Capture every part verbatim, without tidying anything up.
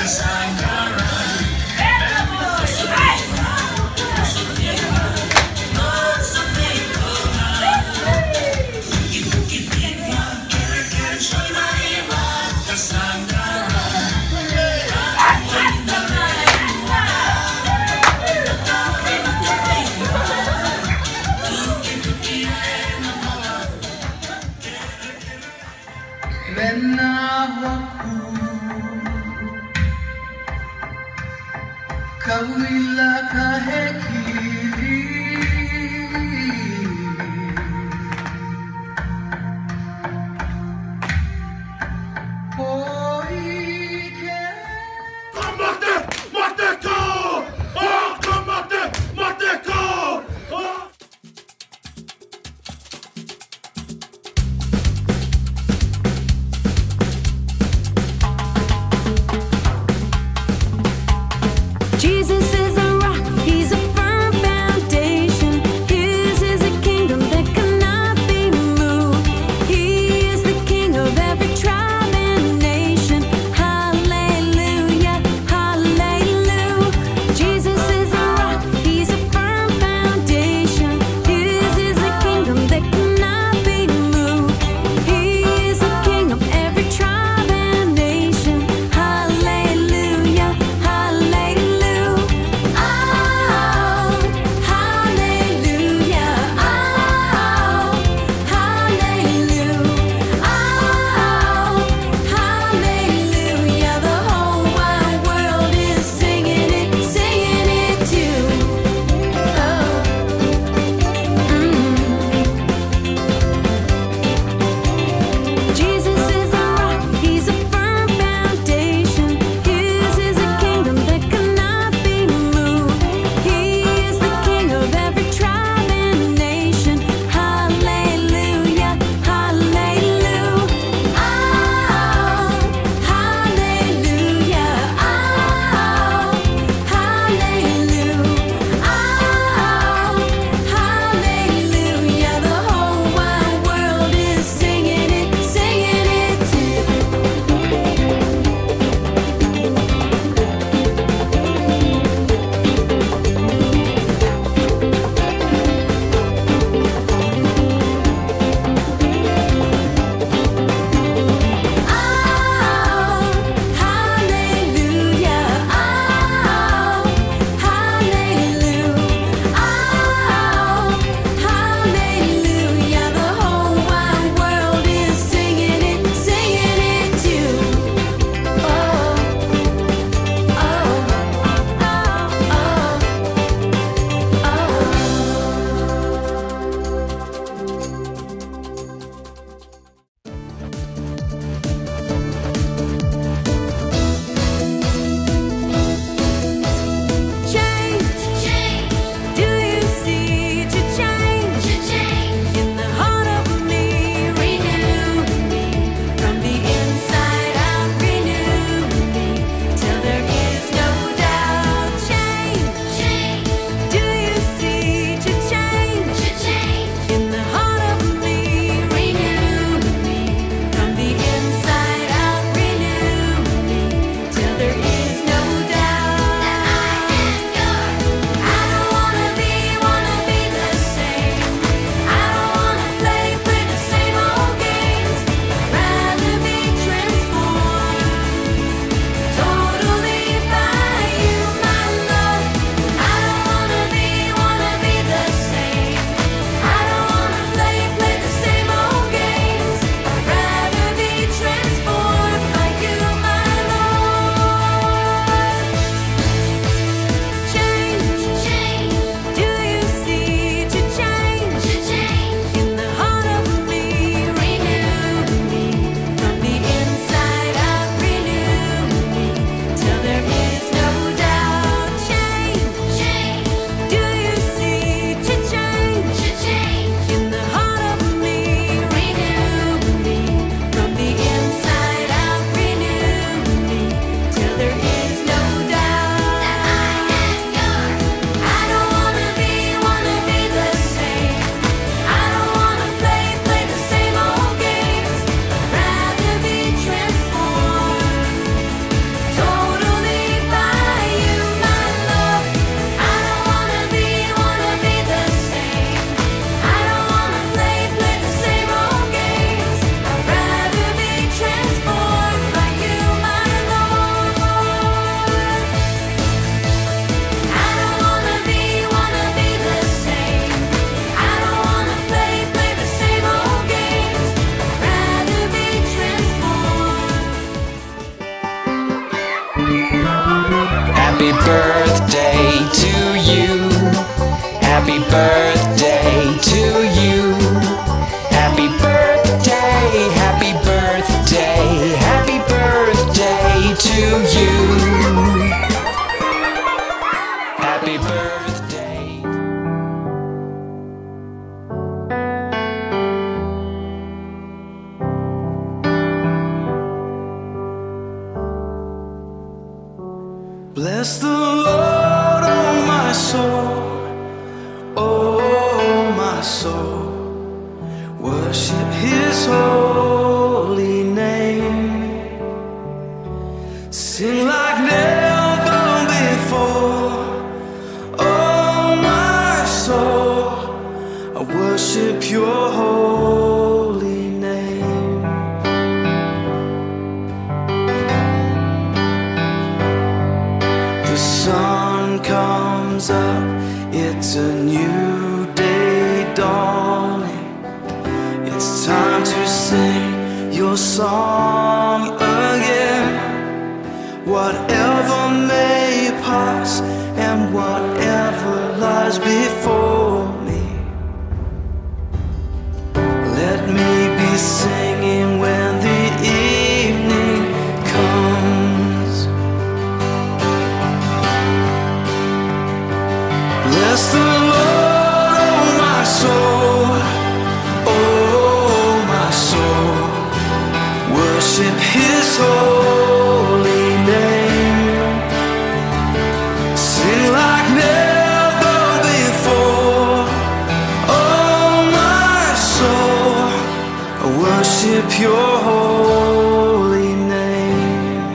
Kawila kahekili Oike Combate! Mateco! Oh, combate! Mateco! Oh. Jesus is a rock, he's a firm foundation. His is a Happy birthday to you. Happy birthday to you. Happy birthday, happy birthday, happy birthday to you. Happy birthday. Bless the Lord, oh my soul, oh my soul. Worship His holy name. Sing like never before, oh my soul. I worship Your holy name. The sun comes up, it's a new day dawning. It's time to sing Your song again. Whatever may pass and whatever lies before me, let me be singing when the evening comes. Bless the Lord, oh my soul, oh my soul. Worship His holy name. Sing like never before, oh my soul. I worship Your holy name.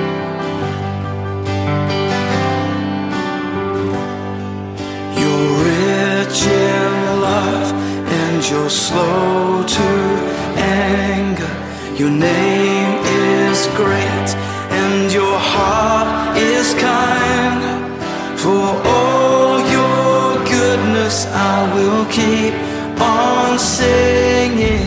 You're rich in love and You're slow to anger. Your name is great and Your heart is kind. For all Your goodness I will keep on singing.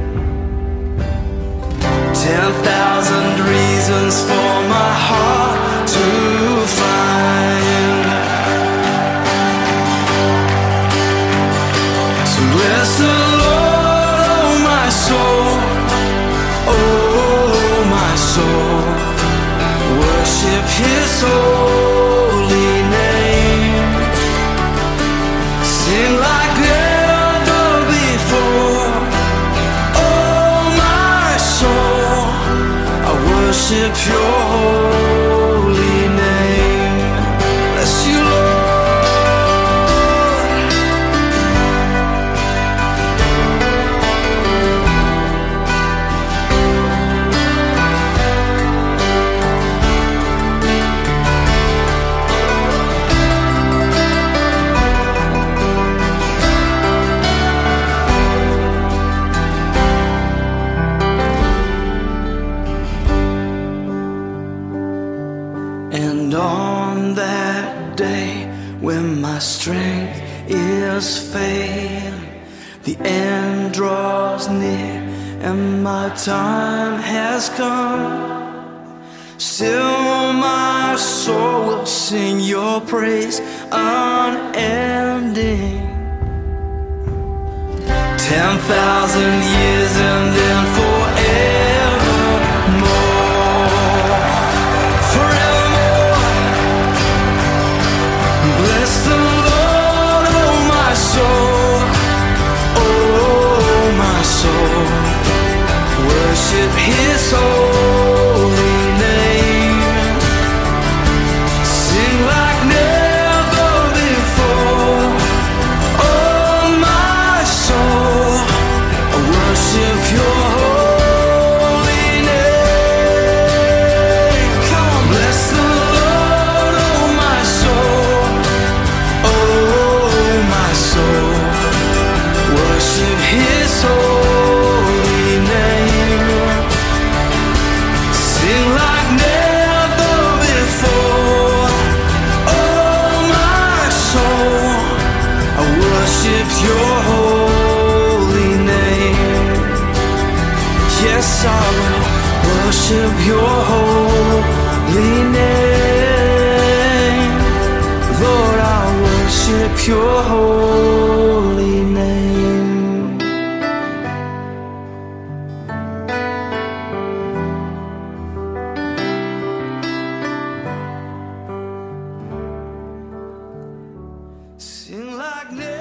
Ten thousand reasons for my heart to find. So bless the Lord, oh my soul, oh my soul. Worship His holy name. Sing like never before, oh my soul. I worship Your holy name. Bless You, Lord. And on that day when my strength is failing, the end draws near and my time has come, still my soul will sing Your praise unending. Ten thousand years and then forevermore, forevermore. Bless the Lord, oh my soul, oh my soul. Worship His holy name. Sing like never before, oh my soul. I worship Your holy name. Come on, bless the Lord, oh my soul, oh my soul. Worship His holy name. Sing like never before, oh my soul. I worship Your holy name. Yes, I will worship Your holy name. your holy name. Sing like never